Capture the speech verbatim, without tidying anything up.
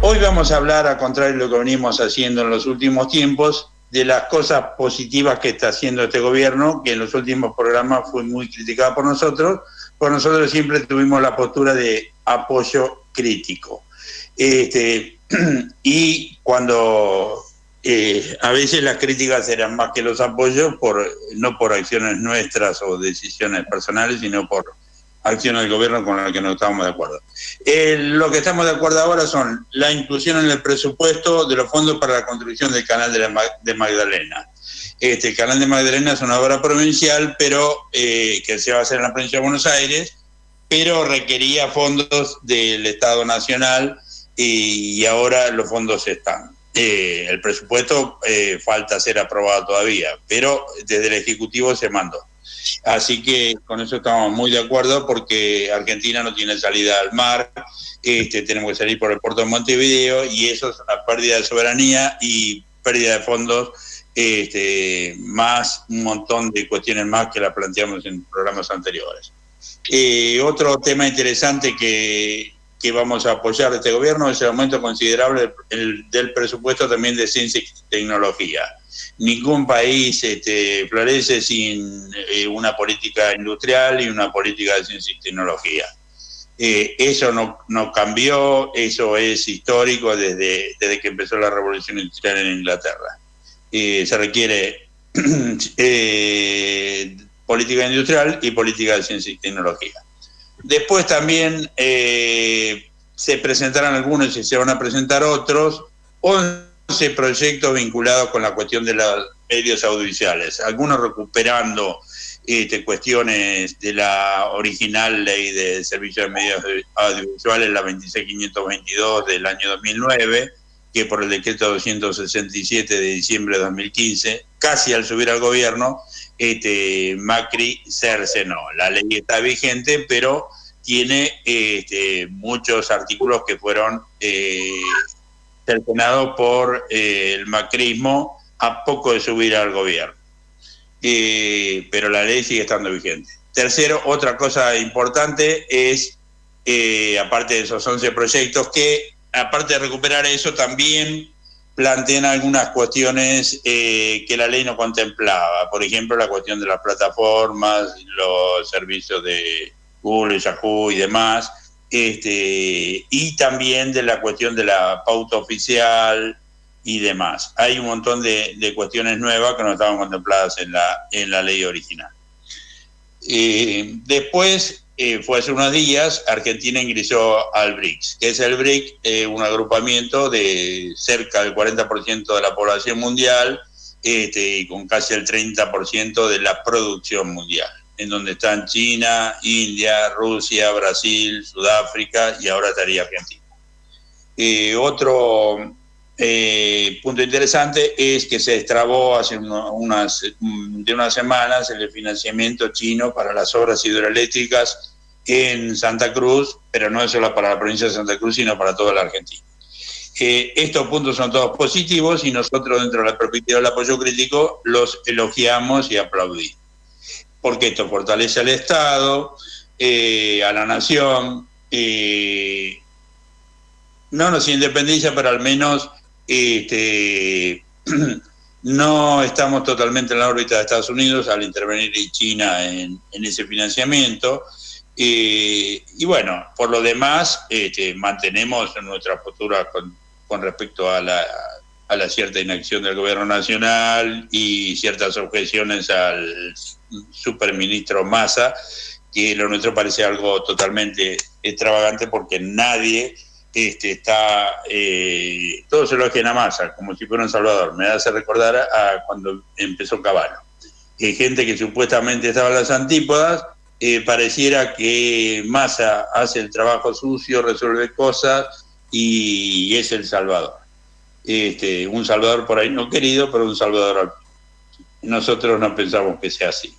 Hoy vamos a hablar, al contrario de lo que venimos haciendo en los últimos tiempos, de las cosas positivas que está haciendo este gobierno, que en los últimos programas fue muy criticada por nosotros, porque nosotros siempre tuvimos la postura de apoyo crítico. Este, y cuando eh, a veces las críticas eran más que los apoyos, por, no por acciones nuestras o decisiones personales, sino por acciones del gobierno con las que no estábamos de acuerdo. Eh, lo que estamos de acuerdo ahora son la inclusión en el presupuesto de los fondos para la construcción del canal de, la, de Magdalena. Este, el canal de Magdalena es una obra provincial, pero eh, que se va a hacer en la provincia de Buenos Aires, pero requería fondos del Estado Nacional y, y ahora los fondos están. Eh, el presupuesto eh, falta ser aprobado todavía, pero desde el Ejecutivo se mandó. Así que con eso estamos muy de acuerdo, porque Argentina no tiene salida al mar, este, tenemos que salir por el puerto de Montevideo, y eso es una pérdida de soberanía y pérdida de fondos, este, más un montón de cuestiones más que las planteamos en programas anteriores. Eh, otro tema interesante que, que vamos a apoyar de este gobierno es el aumento considerable del, del presupuesto también de ciencia y tecnología. Ningún país este, florece sin eh, una política industrial y una política de ciencia y tecnología. Eh, eso no, no cambió, eso es histórico desde, desde que empezó la revolución industrial en Inglaterra. Eh, se requiere eh, política industrial y política de ciencia y tecnología. Después también eh, se presentarán algunos y se van a presentar otros, once proyectos vinculados con la cuestión de los medios audiovisuales, algunos recuperando este, cuestiones de la original ley de servicios de medios audiovisuales, la veintiséis mil quinientos veintidós del año dos mil nueve, que por el decreto doscientos sesenta y siete de diciembre de dos mil quince, casi al subir al gobierno, este, Macri cercenó. La ley está vigente, pero tiene este, muchos artículos que fueron eh, cercenados por eh, el macrismo a poco de subir al gobierno. Eh, pero la ley sigue estando vigente. Tercero, otra cosa importante es, eh, aparte de esos once proyectos, que aparte de recuperar eso, también plantean algunas cuestiones eh, que la ley no contemplaba. Por ejemplo, la cuestión de las plataformas, los servicios de Google, Yahoo y demás, este, y también de la cuestión de la pauta oficial y demás. Hay un montón de, de cuestiones nuevas que no estaban contempladas en la, en la ley original. Eh, después, eh, fue hace unos días, Argentina ingresó al BRICS. ¿Qué es el BRICS? Eh, un agrupamiento de cerca del cuarenta por ciento de la población mundial, este, y con casi el treinta por ciento de la producción mundial, en donde están China, India, Rusia, Brasil, Sudáfrica, y ahora estaría Argentina. Eh, otro eh, punto interesante es que se destrabó hace uno, unas, de unas semanas el financiamiento chino para las obras hidroeléctricas en Santa Cruz, pero no es solo para la provincia de Santa Cruz, sino para toda la Argentina. Eh, estos puntos son todos positivos y nosotros, dentro de la perspectiva del apoyo crítico, los elogiamos y aplaudimos, porque esto fortalece al Estado, eh, a la nación, eh, no nos independiza, pero al menos este, no estamos totalmente en la órbita de Estados Unidos al intervenir China en, en ese financiamiento. Eh, y bueno, por lo demás, este, mantenemos nuestra postura con, con respecto a la, a la cierta inacción del gobierno nacional y ciertas objeciones al superministro Massa, que lo nuestro parece algo totalmente extravagante, porque nadie este, está, eh, todos se elogian a Massa como si fuera un salvador. Me hace recordar a cuando empezó Cavallo, que gente que supuestamente estaba en las antípodas, eh, pareciera que Massa hace el trabajo sucio, resuelve cosas y es el salvador. Este, un salvador por ahí no querido, pero un salvador al fin. Nosotros no pensamos que sea así.